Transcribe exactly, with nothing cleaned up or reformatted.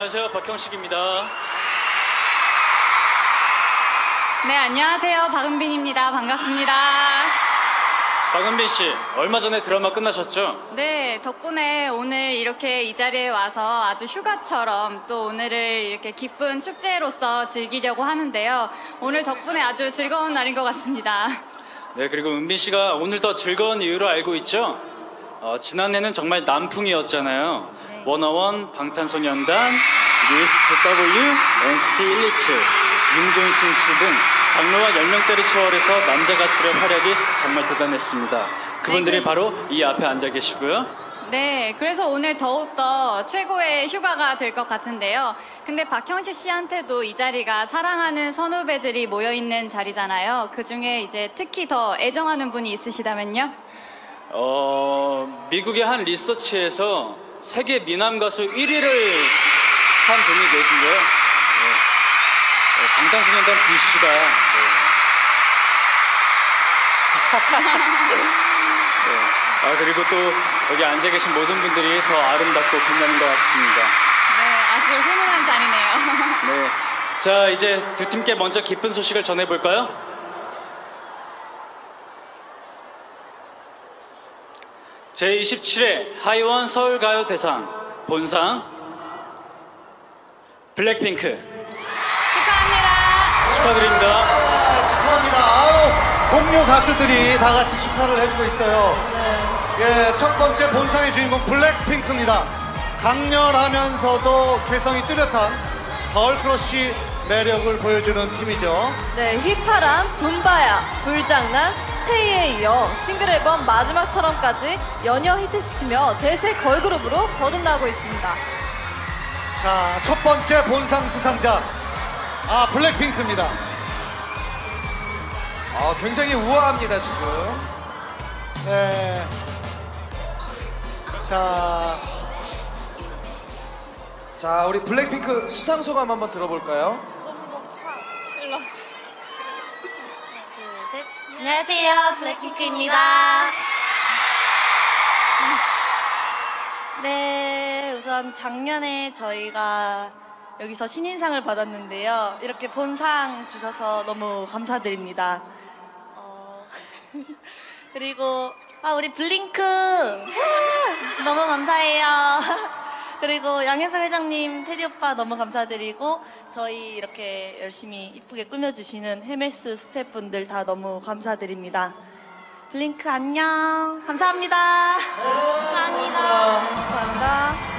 안녕하세요, 박형식입니다. 네, 안녕하세요. 박은빈입니다. 반갑습니다. 박은빈 씨, 얼마 전에 드라마 끝나셨죠? 네, 덕분에 오늘 이렇게 이 자리에 와서 아주 휴가처럼 또 오늘을 이렇게 기쁜 축제로서 즐기려고 하는데요. 오늘 덕분에 아주 즐거운 날인 것 같습니다. 네, 그리고 은빈 씨가 오늘 더 즐거운 이유를 알고 있죠? 어, 지난해는 정말 남풍이었잖아요. 네. 워너원, 방탄소년단, 뉴이스트 W, 엔시티 일이칠, 윤종신 씨 등 장르와 연령대를 초월해서 남자 가수들의 활약이 정말 대단했습니다. 그분들이 네, 그... 바로 이 앞에 앉아 계시고요. 네, 그래서 오늘 더욱더 최고의 휴가가 될 것 같은데요. 근데 박형식 씨한테도 이 자리가 사랑하는 선후배들이 모여있는 자리잖아요. 그 중에 이제 특히 더 애정하는 분이 있으시다면요? 어, 미국의 한 리서치에서 세계 미남 가수 일 위를 한 분이 계신데요. 네. 네, 방탄소년단 B 씨가 네. 네. 아, 그리고 또 여기 앉아 계신 모든 분들이 더 아름답고 빛나는 것 같습니다. 네, 아주 훈훈한 자리네요. 네, 자, 이제 두 팀께 먼저 기쁜 소식을 전해볼까요? 제이십칠 회 하이원 서울가요대상 본상 블랙핑크 축하합니다. 축하드립니다. 네, 축하합니다. 아우, 동료 가수들이 다 같이 축하를 해주고 있어요. 네. 예, 첫 번째 본상의 주인공 블랙핑크입니다. 강렬하면서도 개성이 뚜렷한 걸크러쉬 매력을 보여주는 팀이죠. 네, 휘파람, 붐바야, 불장난, 스테이에 이어 싱글 앨범 마지막처럼까지 연이어 히트시키며 대세 걸그룹으로 거듭나고 있습니다. 자, 첫 번째 본상 수상자, 아, 블랙핑크입니다. 아, 굉장히 우아합니다, 지금. 네. 자, 자, 우리 블랙핑크 수상 소감 한번 들어볼까요? 일로. 안녕하세요, 블랙핑크입니다. 네, 우선 작년에 저희가 여기서 신인상을 받았는데요. 이렇게 본상 주셔서 너무 감사드립니다. 어... 그리고 아, 우리 블링크 너무 감사해요. 그리고 양현석 회장님, 테디 오빠 너무 감사드리고 저희 이렇게 열심히 이쁘게 꾸며주시는 헬메스 스태프분들 다 너무 감사드립니다. 블링크 안녕. 감사합니다. 감사합니다. 감사합니다.